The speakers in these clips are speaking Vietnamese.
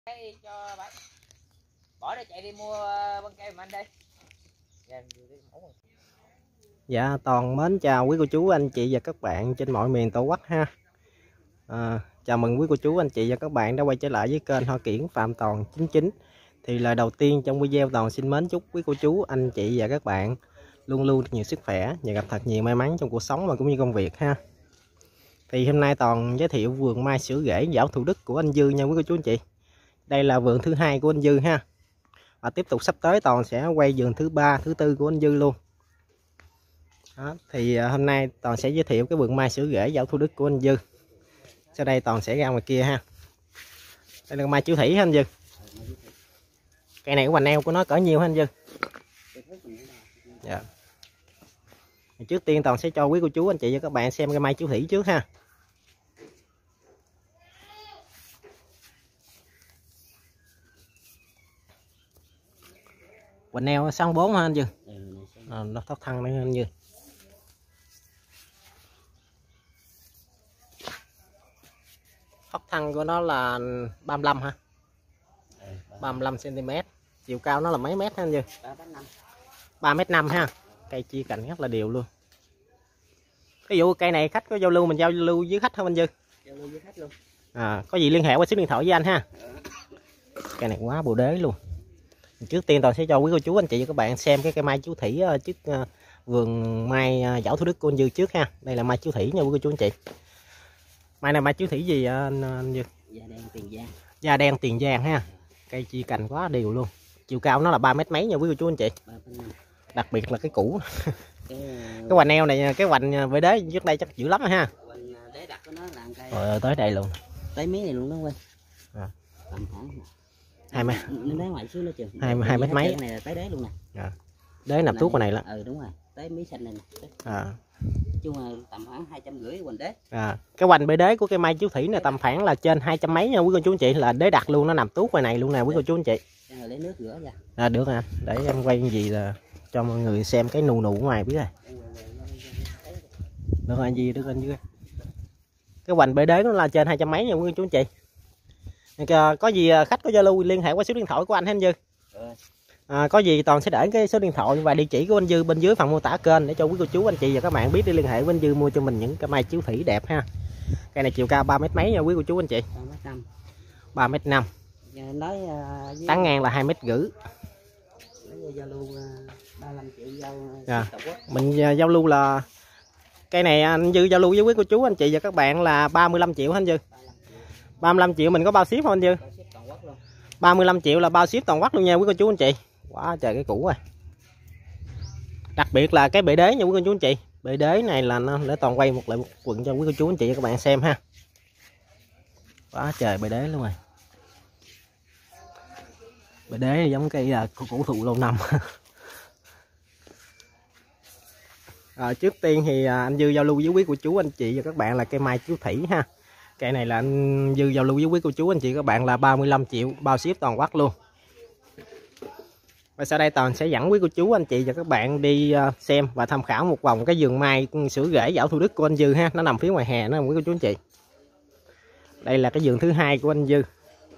Cái cho bạn bỏ để chạy đi mua băng keo mà anh đây. Dạ, Toàn mến chào quý cô chú, anh chị và các bạn trên mọi miền Tổ quốc ha. Chào mừng quý cô chú, anh chị và các bạn đã quay trở lại với kênh Hoa Kiển Phạm Toàn 99. Thì lời đầu tiên trong video Toàn xin mến chúc quý cô chú, anh chị và các bạn luôn luôn nhiều sức khỏe và gặp thật nhiều may mắn trong cuộc sống và cũng như công việc ha. Thì hôm nay Toàn giới thiệu vườn mai sữa rễ Giảo Thủ Đức của anh Dư nha quý cô chú anh chị. Đây là vườn thứ hai của anh Dư ha. Và tiếp tục sắp tới Toàn sẽ quay vườn thứ ba, thứ tư của anh Dư luôn. Đó, thì hôm nay Toàn sẽ giới thiệu cái vườn mai sữa rễ Giảo Thủ Đức của anh Dư. Sau đây Toàn sẽ ra ngoài kia ha. Đây là mai chiếu thủy ha anh Dư. Cây này cái hoành eo của nó cỡ nhiêu ha anh Dư? Dạ. Trước tiên Toàn sẽ cho quý cô chú anh chị và các bạn xem cái mai chiếu thủy trước ha. Hoành eo 64 ha anh Dư. Nó thoát thân đấy anh Dư. Thoát thân của nó là 35 ha. 35 cm. Chiều cao nó là mấy mét ha anh Dư? 3m5 ha. Cây chia cành rất là đều luôn. Ví dụ cây này khách có giao lưu mình giao lưu với khách không anh Dư? Giao lưu với khách luôn. Có gì liên hệ qua số điện thoại với anh ha. Cây này quá bồ đế luôn. Trước tiên Toàn sẽ cho quý cô chú anh chị và các bạn xem cái cây mai chiếu thủy trước vườn mai Giảo Thủ Đức của anh Dư trước ha. Đây là mai chiếu thủy nha quý cô chú anh chị. Mai này mai chiếu thủy gì anh Dư? Da đen Tiền Giang. Da đen Tiền Giang ha. Cây chia cành quá đều luôn. Chiều cao nó là 3 mét mấy nha quý cô chú anh chị. Đặc biệt là cái củ. Cái hoành eo này, cái hoành với đế trước đây chắc dữ lắm ha. Đế đặt của nó là cây. Rồi tới đây luôn. Tới miếng này luôn đó quên. Tầm khoảng 2 mét. Nó ngoài xíu nữa chừng. 2 mét mấy. Này là tới đế luôn nè. Đế nằm tuốt vào này đó. Đúng rồi. Tới miếng xanh này nè. Chung là tầm khoảng 250 hoành đế. Cái hoành bề đế của cây mai chiếu thủy này tầm khoảng là trên 200 mấy nha quý cô chú anh chị, là đế đặt luôn, nó nằm tuốt ngoài này luôn nè quý cô chú anh chị. Lấy nước rửa ra. Được nè, để em quay gì là cho mọi người xem cái nụ nụ ngoài biết rồi. Được rồi anh gì, được anh dưới. Cái hoành bề đế nó là trên 200 mấy nha quý cô chú anh chị. Có gì khách có giao lưu liên hệ qua số điện thoại của anh ha anh Dư. Có gì Toàn sẽ để cái số điện thoại và địa chỉ của anh Dư bên dưới phần mô tả kênh để cho quý cô chú anh chị và các bạn biết để liên hệ với anh Dư mua cho mình những cái mai chiếu thủy đẹp ha. Cây này chiều cao 3 mét mấy nha quý cô chú anh chị. 3m5. Nói tán ngang là 2,5 mét. Giao lưu 35 triệu mình giao lưu là cây này anh Dư giao lưu với quý cô chú anh chị và các bạn là 35 triệu hả anh Dư? 35 triệu mình có bao ship không anh Dư? 35 triệu là bao ship toàn quốc luôn nha quý cô chú anh chị. Quá trời cái củ rồi. Đặc biệt là cái bệ đế nha quý cô chú anh chị. Bệ đế này là nó để Toàn quay một quận cho quý cô chú anh chị và các bạn xem ha. Quá trời bệ đế luôn rồi. Bệ đế giống cây cổ thụ lâu năm. Trước tiên thì anh Dư giao lưu với quý cô chú anh chị và các bạn là cây mai chiếu thủy ha. Cây này là anh Dư giao lưu với quý cô chú anh chị các bạn là 35 triệu bao ship toàn quốc luôn. Và sau đây Toàn sẽ dẫn quý cô chú anh chị và các bạn đi xem và tham khảo một vòng cái vườn mai sữa rễ Giảo Thủ Đức của anh Dư ha. Nó nằm phía ngoài hè đó quý cô chú anh chị. Đây là cái vườn thứ hai của anh Dư.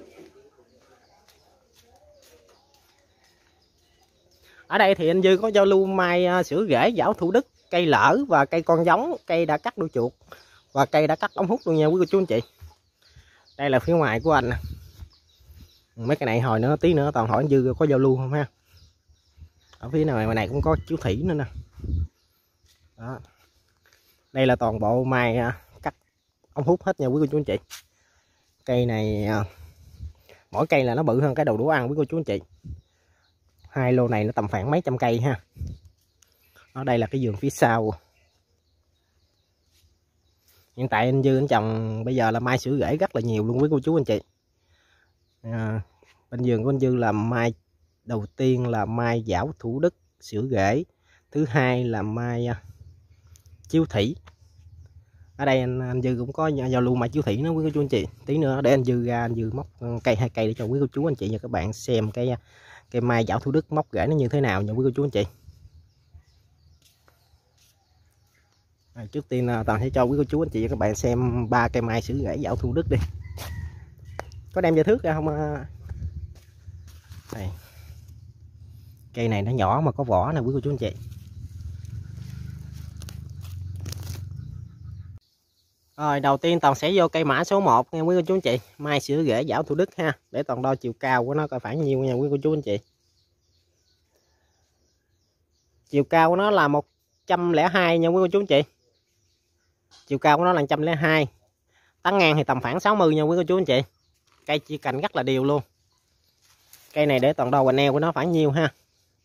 Ở đây thì anh Dư có giao lưu mai sữa rễ Giảo Thủ Đức, cây lỡ và cây con giống, cây đã cắt đuôi chuột và cây đã cắt ống hút luôn nha quý cô chú anh chị. Đây là phía ngoài của anh nè. Mấy cái này hồi nữa tí nữa Toàn hỏi anh Dư có giao lưu không ha. Ở phía này cũng có chiếu thủy nữa nè. Đó. Đây là toàn bộ mai cắt ống hút hết nha quý cô chú anh chị. Cây này mỗi cây là nó bự hơn cái đầu đũa ăn quý cô chú anh chị. Hai lô này nó tầm khoảng mấy trăm cây ha. Ở đây là cái vườn phía sau. Hiện tại anh Dư anh trồng bây giờ là mai sữa rễ rất là nhiều luôn quý cô chú anh chị. Bên vườn của anh Dư là mai đầu tiên là mai Giảo Thủ Đức sữa rễ, thứ hai là mai chiếu thủy. Ở đây anh Dư cũng có giao lưu mai chiếu thủy nữa quý cô chú anh chị. Tí nữa để anh Dư ra anh Dư móc cây 2 cây để cho quý cô chú anh chị và các bạn xem cái mai Giảo Thủ Đức móc rễ nó như thế nào nha quý cô chú anh chị. Trước tiên Toàn sẽ cho quý cô chú anh chị và các bạn xem 3 cây mai sữa rễ Giảo Thủ Đức đi. Có đem dây thước ra không? Đây. Cây này nó nhỏ mà có vỏ nè quý cô chú anh chị. Rồi đầu tiên Toàn sẽ vô cây mã số 1 nha quý cô chú anh chị. Mai sữa rễ Giảo Thủ Đức ha. Để Toàn đo chiều cao của nó coi phải nhiêu nha quý cô chú anh chị. Chiều cao của nó là 102 nha quý cô chú anh chị. Chiều cao của nó là 102. Tán ngang thì tầm khoảng 60 nha quý cô chú anh chị. Cây chia cành rất là đều luôn. Cây này để Toàn đo hoành eo của nó phải nhiêu ha.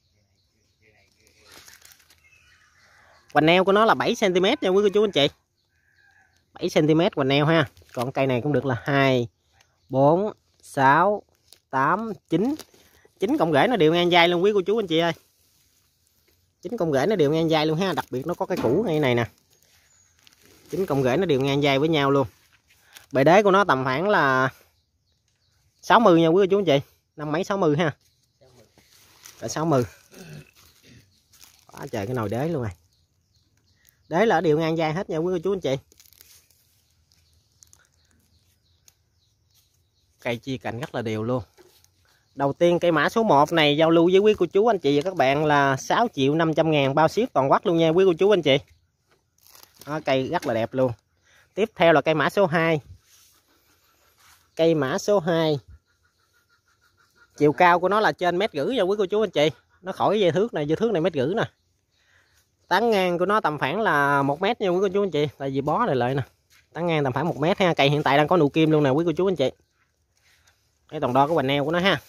Hoành eo của nó là 7 cm nha quý cô chú anh chị. 7 cm hoành eo ha. Còn cây này cũng được là 2 4 6 8 9. 9 cọng rễ nó đều ngang dai luôn quý cô chú anh chị ơi. 9 cọng rễ nó đều ngang dai luôn ha, đặc biệt nó có cái củ ngay này nè. 9 cọng rễ nó đều ngang dai với nhau luôn. Bề đế của nó tầm khoảng là 60 nha quý cô chú anh chị. Năm mấy 60 ha. Là 60. Quá trời cái nồi đế luôn này. Đế là đều ngang dai hết nha quý cô chú anh chị. Cây chia cành rất là đều luôn. Đầu tiên cây mã số 1 này giao lưu với quý cô chú anh chị và các bạn là 6.500.000 bao ship toàn quốc luôn nha quý cô chú anh chị. Đó, cây rất là đẹp luôn. Tiếp theo là cây mã số 2. Cây mã số 2. Chiều cao của nó là trên 1,5 m nha quý cô chú anh chị. Nó khỏi cái dây thước này, dây thước này 1,5 m nè. Tán ngang của nó tầm khoảng là 1 m nha quý cô chú anh chị. Tại vì bó này lại nè. Tán ngang tầm khoảng 1 m ha. Cây hiện tại đang có nụ kim luôn nè quý cô chú anh chị. Cái toàn đo cái hoành eo của nó ha.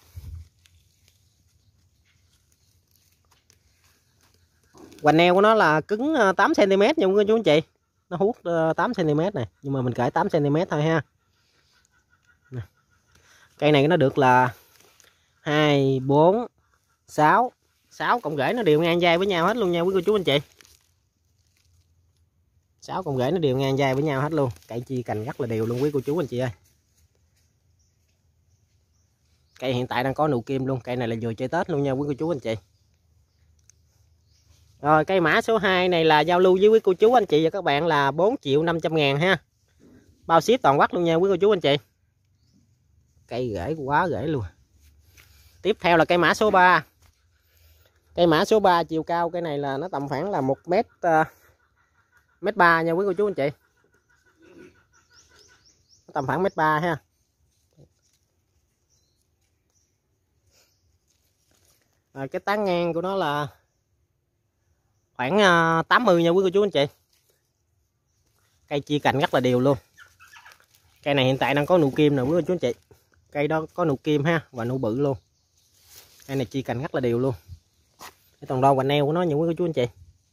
Hoành eo của nó là cứng 8 cm nha quý cô chú anh chị. Nó hút 8 cm này, nhưng mà mình cởi 8 cm thôi ha. Cây này nó được là 2 4 6 cọng rễ nó đều ngang dai với nhau hết luôn nha quý cô chú anh chị. 6 cọng rễ nó đều ngang dai với nhau hết luôn. Cây chia cành rất là đều luôn quý cô chú anh chị ơi. Cây hiện tại đang có nụ kim luôn. Cây này là vừa chơi Tết luôn nha quý cô chú anh chị. Rồi cây mã số 2 này là giao lưu với quý cô chú anh chị và các bạn là 4.500.000 ha. Bao ship toàn quốc luôn nha quý cô chú anh chị. Cây rễ quá rễ luôn. Tiếp theo là cây mã số 3. Cây mã số 3 chiều cao cây này là nó tầm khoảng là 1 mét 3 nha quý cô chú anh chị. Tầm khoảng 1m3 ha. Rồi cái tán ngang của nó là khoảng 80 nha quý cô chú anh chị. Cây chia cành rất là đều luôn. Cây này hiện tại đang có nụ kim nè quý cô chú anh chị. Cây đó có nụ kim ha và nụ bự luôn. Cây này chia cành rất là đều luôn. Cái toàn đo hoành eo của nó nha quý cô chú anh chị.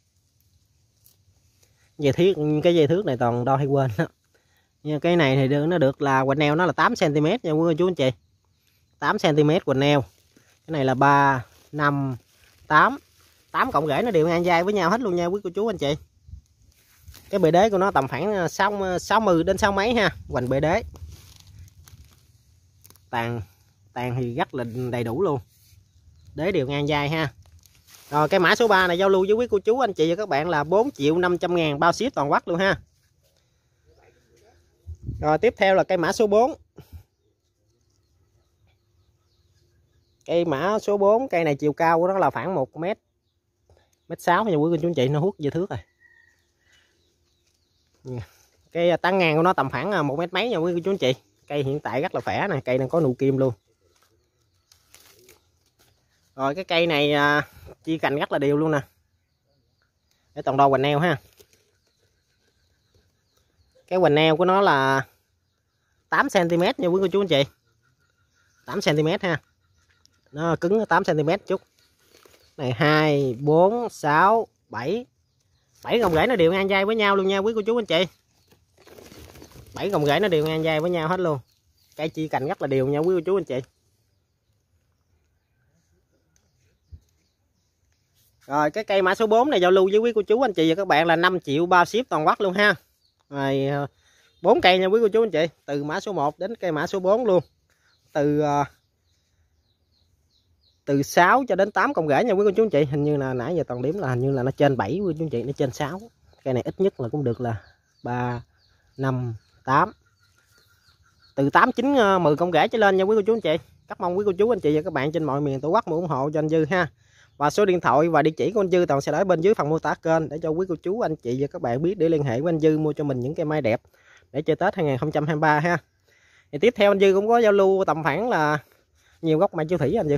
Cái dây thước này toàn đo hay quên đó. Nhưng cái này thì nó được là hoành eo nó là 8 cm nha quý cô chú anh chị. 8 cm hoành eo. Cái này là 3 5 8. 8 cọng rễ nó đều ngang dai với nhau hết luôn nha quý cô chú anh chị. Cái bề đế của nó tầm khoảng 60 đến 6 mấy ha, hoành bề đế. Tàn thì rất là đầy đủ luôn. Đế đều ngang dai ha. Rồi cái mã số 3 này giao lưu với quý cô chú anh chị và các bạn là 4.500.000 bao ship toàn quốc luôn ha. Rồi tiếp theo là cây mã số 4. Cây mã số 4, cây này chiều cao của nó là khoảng 1m6 nha quý cô chú anh chị, nó hút dây thước rồi. Cái tán ngang của nó tầm khoảng 1 mét mấy nha quý cô chú anh chị. Cây hiện tại rất là khỏe nè, cây đang có nụ kim luôn. Rồi cái cây này chia cành rất là đều luôn nè. Để toàn đo hoành eo ha. Cái hoành eo của nó là 8 cm nha quý cô chú anh chị. 8 cm ha. Nó cứng 8 cm chút. Này 2 4 6 7. 7 cọng rễ nó đều ngang dai với nhau luôn nha quý cô chú anh chị. 7 cọng rễ nó đều ngang dai với nhau hết luôn. Cây chia cành rất là đều nha quý cô chú anh chị. Rồi cái cây mã số 4 này giao lưu với quý cô chú anh chị và các bạn là 5 triệu bao ship toàn quốc luôn ha. Rồi 4 cây nha quý cô chú anh chị, từ mã số 1 đến cây mã số 4 luôn. Từ 6 cho đến 8 cọng rễ nha quý cô chú anh chị. Hình như là nãy giờ toàn điểm là hình như là nó trên 7 quý cô chú anh chị, nó trên 6. Cây này ít nhất là cũng được là 3 5 8. từ 8, 9, 10 con rễ trở lên nha quý cô chú anh chị. Rất mong quý cô chú anh chị và các bạn trên mọi miền Tổ quốc ủng hộ cho anh Dư ha. Và số điện thoại và địa chỉ của anh Dư Toàn sẽ để bên dưới phần mô tả kênh để cho quý cô chú anh chị và các bạn biết để liên hệ với anh Dư mua cho mình những cây mai đẹp để chơi Tết 2023 ha. Thì tiếp theo anh Dư cũng có giao lưu tầm khoảng là nhiều gốc mai chiêu thủy anh Dư.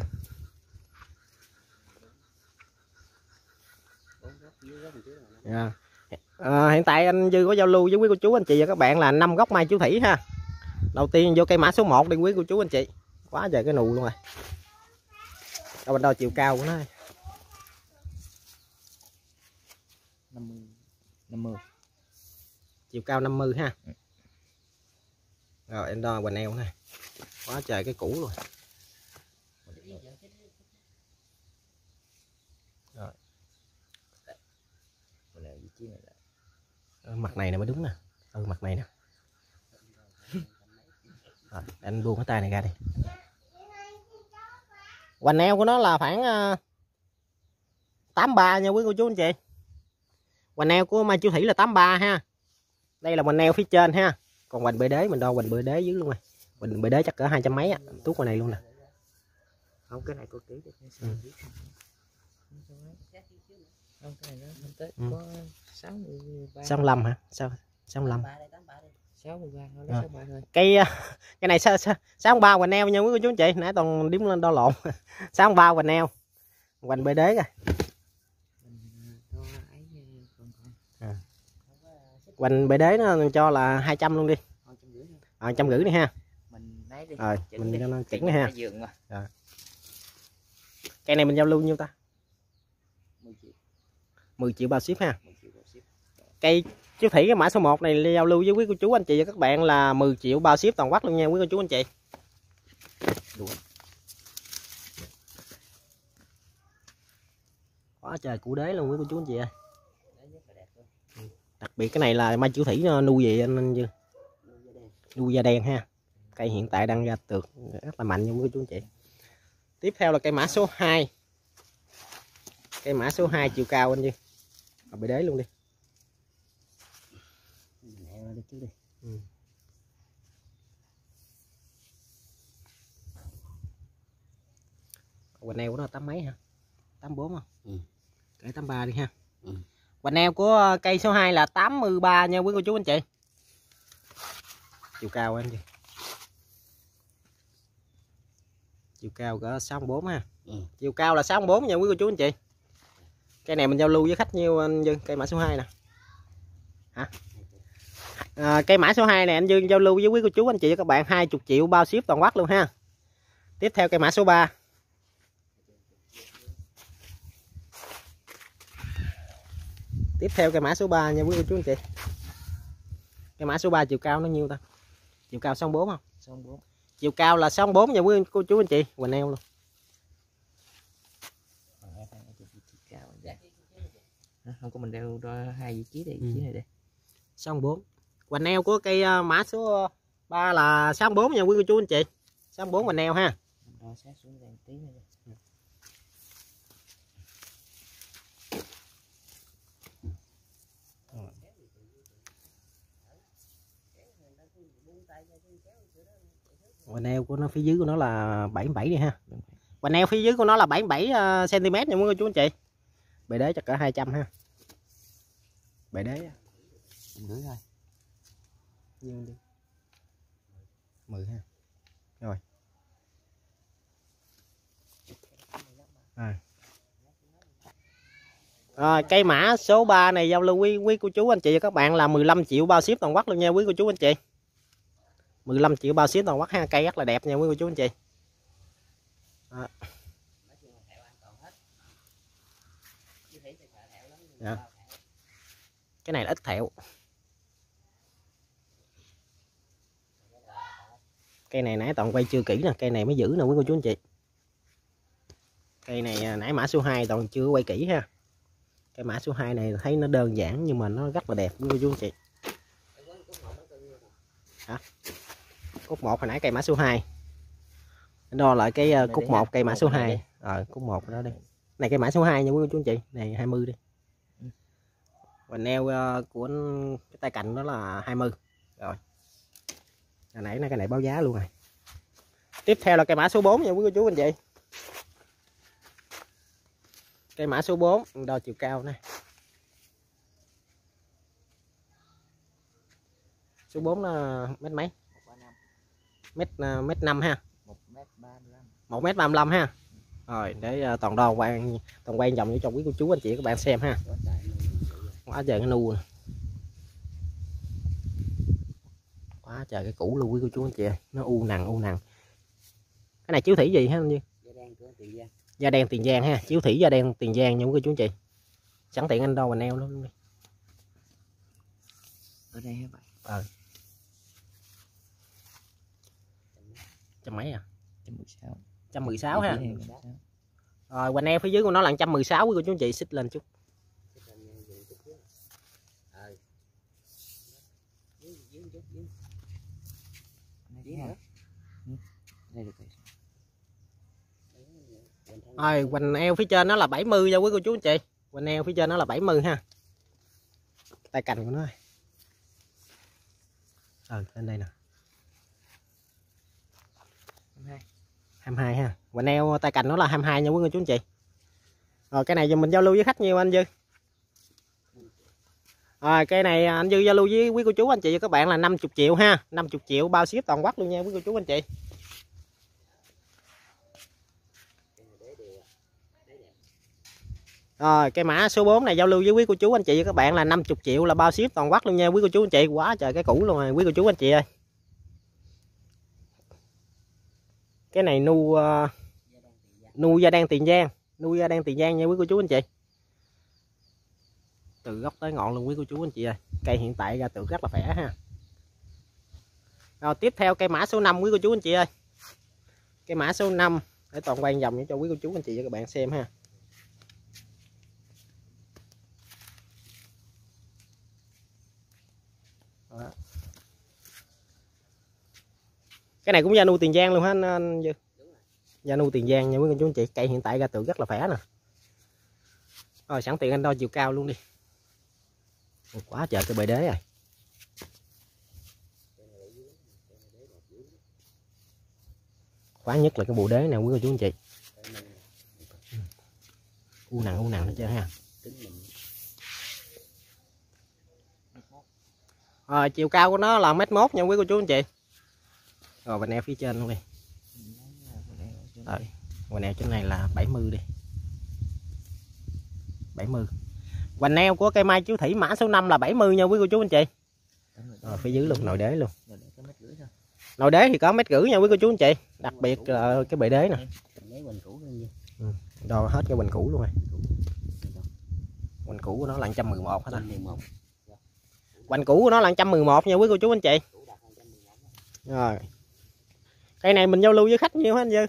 Hiện tại anh Dư có giao lưu với quý cô chú anh chị và các bạn là 5 gốc mai chiêu thủy ha. Đầu tiên vô cây mã số 1 đi quý cô chú anh chị. Quá trời cái nụ luôn rồi. Đâu bên đâu chiều cao của nó. 50. Chiều cao 50 ha. Rồi em đo hoành eo này. Quá trời cái cũ rồi. Rồi. Mặt này nè mới đúng nè. Mặt này nè. Rồi, anh buông cái tay này ra đi. Hoành eo của nó là khoảng 83 nha quý cô chú anh chị. Hoành eo của mai chiêu thủy là 83 ha. Đây là hoành eo phía trên ha. Còn hoành bề đế mình đo hoành bề đế dưới luôn rồi. Hoành bề đế chắc cỡ 200 mấy á, tuốt ngoài này luôn nè. Không, cái này có ký được. Không, cái này nó không tới có 63. 65 hả? Sao? 65. 63 thôi, nó 63 thôi. Cái này 63 hoành eo nha quý cô chú anh chị, nãy toàn đếm lên đo lộn. 63 hoành eo. Hoành bề đế rồi. Hoành bề đế nó cho là 200 luôn đi. 150 đi ha. Mình lấy đi. Rồi, mình cho nó chỉnh ha. Rồi. Cây này mình giao lưu nhiêu ta? 10 triệu. 10 triệu bao ship ha. 10 triệu bao ship. Cây chiêu thủy cái mã số 1 này giao lưu với quý cô chú anh chị và các bạn là 10 triệu bao ship toàn quốc luôn nha quý cô chú anh chị. Đùa. Quá trời củ đế luôn quý cô chú anh chị ơi. Đặc biệt cái này là mai chiêu thủy nuôi gì anh Dư? Nuôi da đen ha. Cây hiện tại đang ra tược rất là mạnh nha quý cô chú anh chị. Tiếp theo là cây mã số 2. Cây mã số 2 chiều cao anh Dư. Ở bề đế luôn đi. Hoành eo của nó 8 mấy hả? 84 không? Kể 83 đi ha. Hoành eo của cây số 2 là 83 nha quý cô chú anh chị. Chiều cao anh chị. Chiều cao cỡ 64 ha. Chiều cao là 64 nha quý cô chú anh chị. Cây này mình giao lưu với khách nhiêu anh Dư? Cây mã số 2 nè. Hả? Cây mã số 2 này anh Dương giao lưu với quý cô chú anh chị và các bạn 20 triệu bao ship toàn quốc luôn ha. Tiếp theo cây mã số 3. Tiếp theo cây mã số 3 nha quý cô chú anh chị. Cây mã số 3 chiều cao nó nhiêu ta? Chiều cao 64 không? 64. Chiều cao là 64 nha quý cô chú anh chị, hoành eo luôn. Không có mình đeo đo 2 vị trí đây, vị trí này đây. 64. Hoành eo của cây mã số 3 là 64 nha quý cô chú anh chị. 64 hoành eo ha. Đo sát xuống đây tí nữa. Hoành eo của nó phía dưới của nó là 77 đi ha. Hoành eo phía dưới của nó là 77 cm nha quý cô chú anh chị. Bề đế chắc cỡ 200 ha. Bề đế Rưỡi thôi. Nhiêu đi. 10 ha. Rồi. Cây mã số 3 này giao lưu quý cô chú anh chị và các bạn là 15 triệu bao ship toàn quốc luôn nha quý cô chú anh chị. 15 triệu bao ship toàn quốc ha, cây rất là đẹp nha quý cô chú anh chị. Cái này là ít thẹo. Cây này nãy toàn quay chưa kỹ nè, cây này mới giữ nè quý cô chú anh chị. Cây này nãy mã số 2 toàn chưa quay kỹ ha. Cây mã số 2 này thấy nó đơn giản nhưng mà nó rất là đẹp quý cô chú anh chị. Hả? Cúc 1 hồi nãy cây mã số 2. Đo lại cái cúc 1 cây mã số 2. Cúc 1 đó đi. Này cây mã số 2 nha quý cô chú anh chị. Này 20 đi. Và neo của cái tay cạnh đó là 20. Rồi. Hồi nãy cái này báo giá luôn này. Tiếp theo là cây mã số 4 nha quý cô chú anh chị. Cây mã số 4 đo chiều cao nè. Số 4 là mét mấy? Mét 5 ha. 1m35 ha. Rồi để toàn đo toàn quay vòng để cho quý cô chú anh chị các bạn xem ha. Quá trời cái nu nè. Quá trời cái củ luôn quý cô chú anh chị ơi. Nó u nằng. Cái này chiếu thủy gì ha anh Duy? Da đen Tiền Giang ha, chiếu thủy da đen Tiền Giang nha quý cô chú anh chị. Sẵn tiện anh đo và neo luôn đi. Ở đây hả bạn? Trăm mấy à? 116. 116 ha. Rồi hoành eo phía dưới của nó là 116 quý cô chú anh chị, xích lên chút. Rồi hoành eo phía trên nó là 70 nha quý cô chú anh chị. Hoành eo phía trên nó là 70 ha. Tay cành của nó. Lên đây nè. 22 ha. Hoành eo tay cành nó là 22 nha quý cô chú anh chị. Rồi cái này mình giao lưu với khách nhiêu anh Dư? Rồi cây này anh Dư giao lưu với quý cô chú anh chị và các bạn là 50 triệu ha. 50 triệu bao ship toàn quốc luôn nha quý cô chú anh chị. Rồi cây mã số 4 này giao lưu với quý cô chú anh chị và các bạn là 50 triệu là bao ship toàn quốc luôn nha quý cô chú anh chị. Quá trời cái cũ luôn rồi quý cô chú anh chị ơi. Cái này nu da đen Tiền Giang, nuôi da đen Tiền Giang nha quý cô chú anh chị. Từ gốc tới ngọn luôn quý cô chú anh chị ơi. Cây hiện tại ra tượng rất là khỏe ha. Rồi tiếp theo cây mã số 5 quý cô chú anh chị ơi. Cây mã số 5 để toàn quay vòng cho quý cô chú anh chị và các bạn xem ha. Đó. Cái này cũng da nu Tiền Giang luôn ha anh Dư. Da nu Tiền Giang nha quý cô chú anh chị. Cây hiện tại ra tượng rất là khỏe nè. Rồi sẵn tiện anh đo chiều cao luôn đi. Quá trời cái bề đế rồi. Quá nhất là cái bộ đế nè quý cô chú anh chị. U nặng hết trơn ha. Rồi chiều cao của nó là 1m nha quý cô chú anh chị. Rồi bên eo phía trên luôn đi. Rồi bên eo trên này là 70 đi. 70. Hoành eo của cây mai chiếu thủy mã số 5 là 70 nha quý cô chú anh chị. Rồi phía dưới luôn nội đế luôn. Nội đế thì có 1,5 m nha quý cô chú anh chị. Đặc biệt là cái bệ đế nè. Đo hết cái bình cũ luôn rồi. Hoành cũ của nó là 111 hết á. Hoành cũ của nó là 111 nha quý cô chú anh chị. Rồi. Cây này mình giao lưu với khách nhiêu hả anh Dư?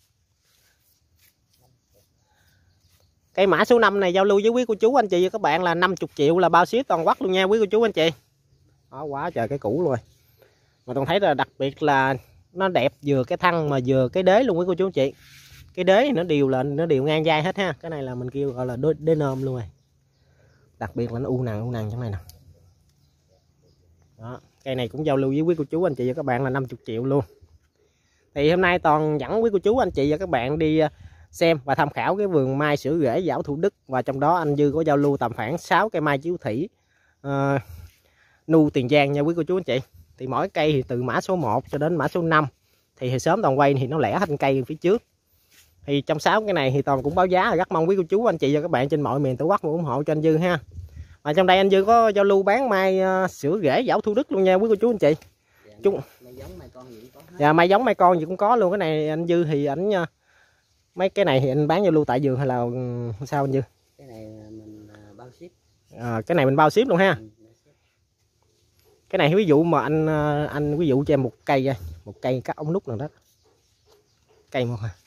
Cây mã số 5 này giao lưu với quý cô chú anh chị và các bạn là 50 triệu là bao ship toàn quốc luôn nha quý cô chú anh chị. Đó, quá trời cái cũ rồi. Mà toàn thấy là đặc biệt là nó đẹp vừa cái thân mà vừa cái đế luôn quý cô chú anh chị. Cái đế thì nó đều ngang dai hết ha. Cái này là mình kêu gọi là đế nôm luôn rồi. Đặc biệt là nó u nằng trong này nè. Đó, cây này cũng giao lưu với quý cô chú anh chị và các bạn là 50 triệu luôn. Thì hôm nay toàn dẫn quý cô chú anh chị và các bạn đi xem và tham khảo cái vườn mai sữa rễ Giảo Thủ Đức, và trong đó anh Dư có giao lưu tầm khoảng 6 cây mai chiếu thủy nu Tiền Giang nha quý cô chú anh chị. Thì mỗi cây thì từ mã số 1 cho đến mã số 5 thì sớm toàn quay thì nó lẻ thành cây phía trước. Thì trong 6 cái này thì toàn cũng báo giá, rất mong quý cô chú anh chị và các bạn trên mọi miền Tổ quốc ủng hộ cho anh Dư ha. Và trong đây anh Dư có giao lưu bán mai sữa rễ Giảo Thủ Đức luôn nha quý cô chú anh chị. Mai giống mai con gì cũng có luôn. Cái này anh Dư thì ảnh mấy cái này thì anh bán giao lưu tại vườn hay là sao anh Dư? Cái này mình bao ship. Cái này mình bao ship luôn ha. Cái này ví dụ mà anh ví dụ cho em một cây cắt ống nút nào đó. Cây một ha.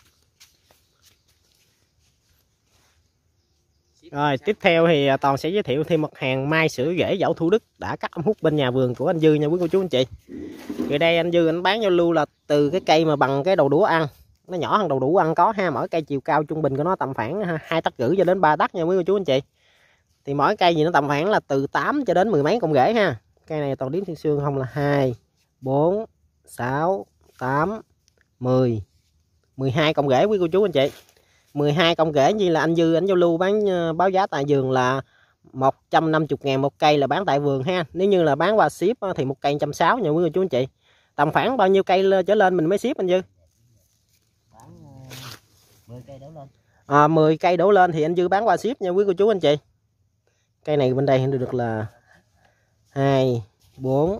Rồi tiếp theo thì toàn sẽ giới thiệu thêm mặt hàng mai sữa rễ Giảo Thủ Đức đã cắt ống hút bên nhà vườn của anh Dư nha quý cô chú anh chị. Thì đây anh Dư anh bán giao lưu là từ cái cây mà bằng cái đầu đũa ăn, nó nhỏ hơn đầu đũa ăn có ha. Mỗi cây chiều cao trung bình của nó tầm khoảng 2,5 tấc cho đến 3 tấc nha quý cô chú anh chị. Thì mỗi cây gì nó tầm khoảng là từ 8 cho đến 10 mấy cọng rễ ha. Cây này toàn điếm thiên xương không là 2, 4, 6 8 10 12 cọng rễ quý cô chú anh chị. 12 cọng rễ như là anh Dư anh giao lưu bán báo giá tại vườn là 150.000 một cây là bán tại vườn ha. Nếu như là bán qua ship thì một cây 160 nha quý cô chú anh chị. Tầm khoảng bao nhiêu cây trở lên mình mới ship anh Dư? Khoảng 10 cây đổ lên. 10 cây đổ lên thì anh Dư bán qua ship nha quý cô chú anh chị. Cây này bên đây được là 2 4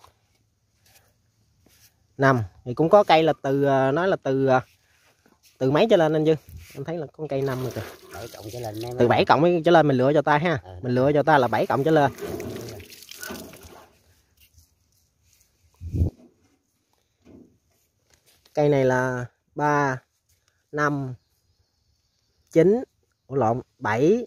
5 thì cũng có cây là nói là từ mấy trở lên anh Dư. Em thấy là con cây 5 rồi kìa. 7 cộng trở lên. Từ 7 cộng trở lên mình lựa cho ta ha. Mình lựa cho ta là 7 cộng trở lên. Cây này là 3 5 9 7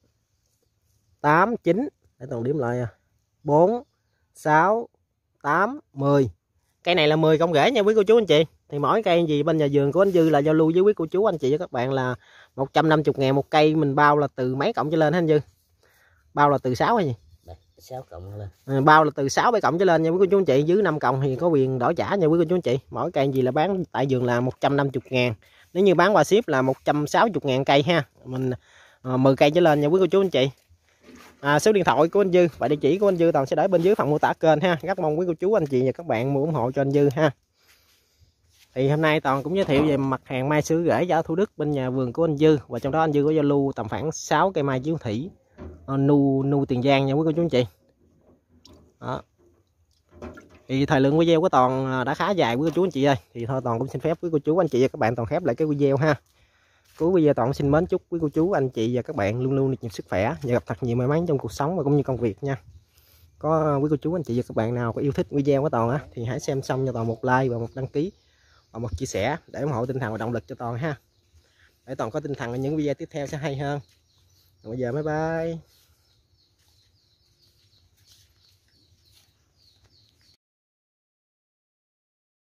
8 9 để toàn điểm lại 4 6 8 10. Cây này là 10 cọng rễ nha quý cô chú anh chị. Thì mỗi cây gì bên nhà vườn của anh Dư là giao lưu với quý cô chú anh chị và các bạn là 150.000 một cây, mình bao là từ mấy cộng trở lên hả anh Dư? Bao là từ 6 hay gì? 6 cộng lên. Bao là từ 6 7 cộng trở lên nha quý cô chú anh chị, dưới 5 cộng thì có quyền đổi trả nha quý cô chú anh chị. Mỗi cây gì là bán tại vườn là 150.000. Nếu như bán qua ship là 160.000 cây ha. Mình 10 cây trở lên nha quý cô chú anh chị. Số điện thoại của anh Dư và địa chỉ của anh Dư Toàn sẽ để bên dưới phần mô tả kênh ha. Rất mong quý cô chú anh chị và các bạn ủng hộ cho anh Dư ha. Thì hôm nay Toàn cũng giới thiệu về mặt hàng mai sữa rễ giá Thủ Đức bên nhà vườn của anh Dư, và trong đó anh Dư có giao lưu tầm khoảng 6 cây mai chiến thủy nu Tiền Giang nha quý cô chú anh chị. Đó. Thì thời lượng video của Toàn đã khá dài quý cô chú anh chị ơi, thì thôi Toàn cũng xin phép quý cô chú anh chị và các bạn Toàn khép lại cái video ha. Cuối video Toàn xin mến chúc quý cô chú anh chị và các bạn luôn luôn được nhiều sức khỏe và gặp thật nhiều may mắn trong cuộc sống và cũng như công việc nha. Có quý cô chú anh chị và các bạn nào có yêu thích video của Toàn á thì hãy xem xong cho Toàn một like và một đăng ký và một chia sẻ để ủng hộ tinh thần và động lực cho Toàn ha, để Toàn có tinh thần ở những video tiếp theo sẽ hay hơn. Còn bây giờ bye bye.